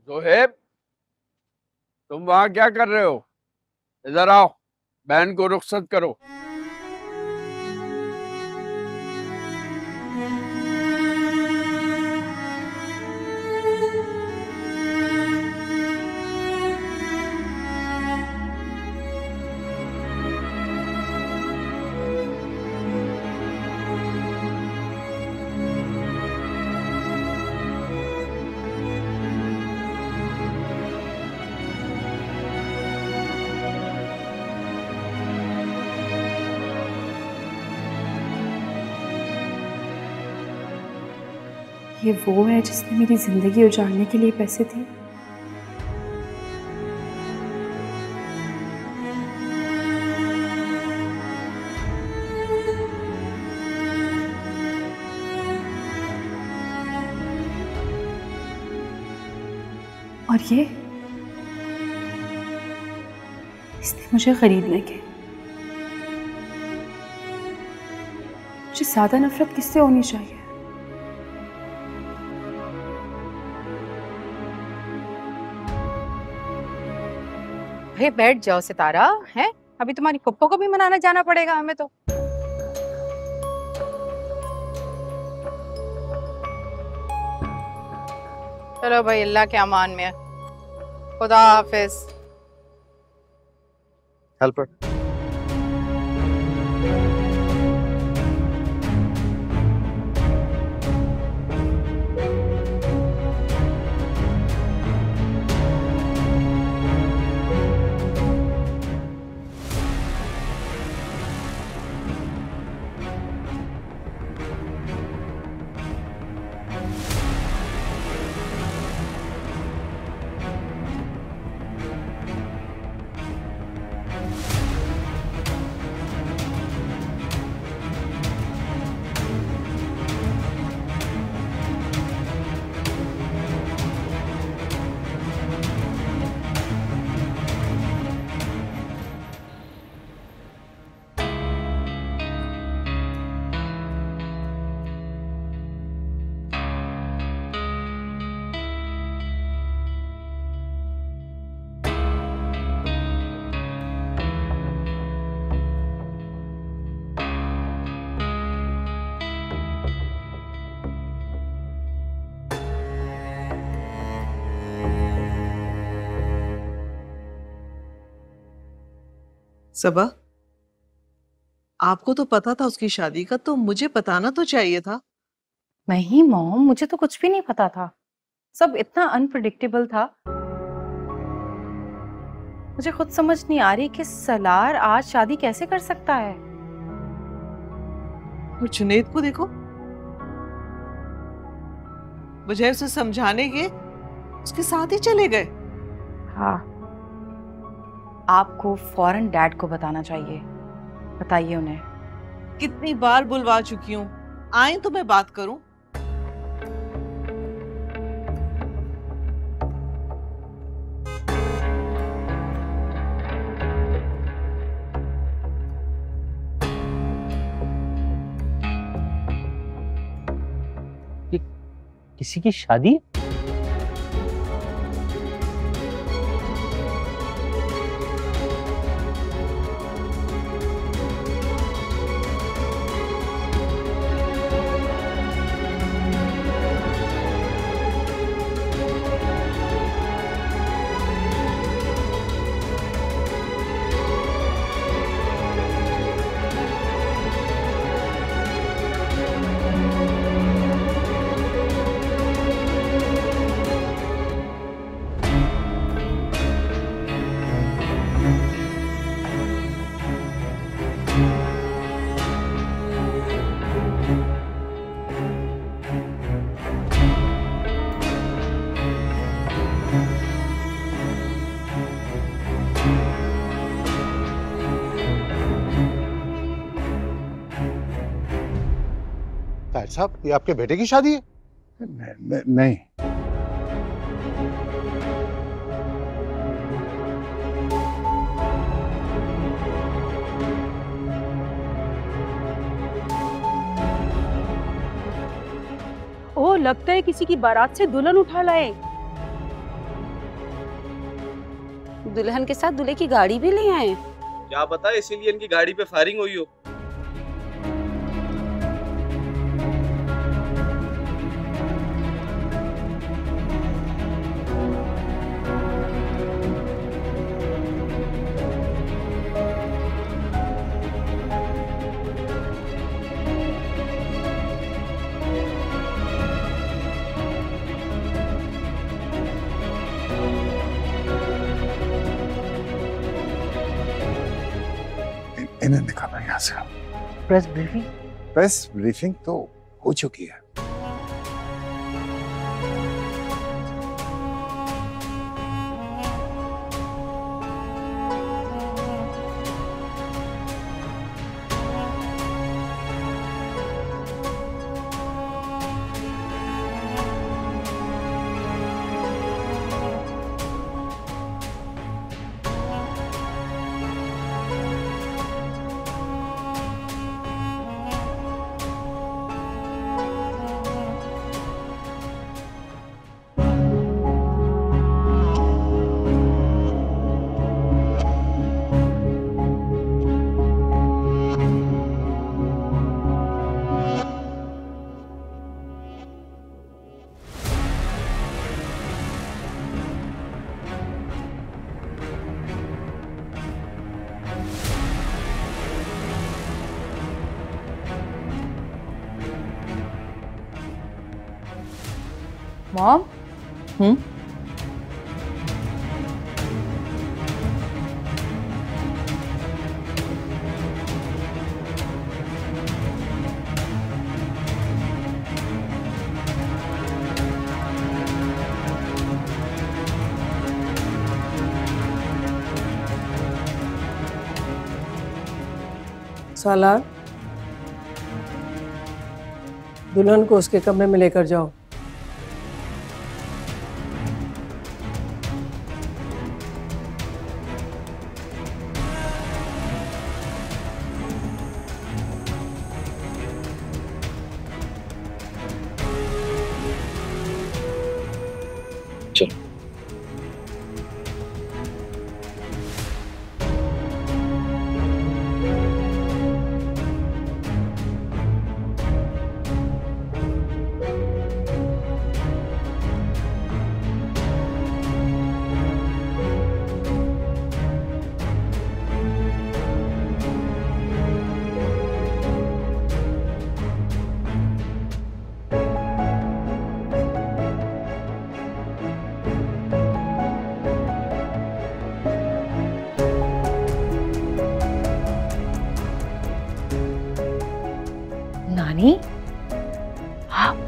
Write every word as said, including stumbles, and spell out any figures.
जोहेब, तुम वहां क्या कर रहे हो? इधर आओ, बहन को रुखसत करो। ये वो है जिसने मेरी जिंदगी उजाड़ने के लिए पैसे दिए। और ये इसने मुझे खरीदने के। मुझे ज्यादा नफरत किससे होनी चाहिए? भाई बैठ जाओ सितारा, हैं? अभी तुम्हारी पप्पो को भी मनाने जाना पड़ेगा हमें तो। चलो भाई, अल्लाह के अमान में, खुदा हाफिज। हेल्पर। सबा, आपको तो पता था उसकी शादी का, तो मुझे बताना तो चाहिए था। नहीं मॉम, मुझे तो कुछ भी नहीं पता था। सब इतना अनप्रेडिक्टेबल था। मुझे खुद समझ नहीं आ रही कि सलार आज शादी कैसे कर सकता है। और जुनैद को देखो, बजाय उसे समझाने के उसके साथ ही चले गए। हाँ, आपको फौरन डैड को बताना चाहिए। बताइए उन्हें। कितनी बार बुलवा चुकी हूँ, आए तो मैं बात करूं। कि, किसी की शादी? साहब, ये आपके बेटे की शादी है? न, न, नहीं। ओह, लगता है किसी की बारात से दुल्हन उठा लाए। दुल्हन के साथ दूल्हे की गाड़ी भी ले आए। क्या पता इसीलिए इनकी गाड़ी पे फायरिंग हुई हो। इन्हें निकालो यहाँ से। प्रेस ब्रीफिंग प्रेस ब्रीफिंग तो हो चुकी है। मॉम, हम्म सालार, दुल्हन को उसके कमरे में लेकर जाओ। नानी, आप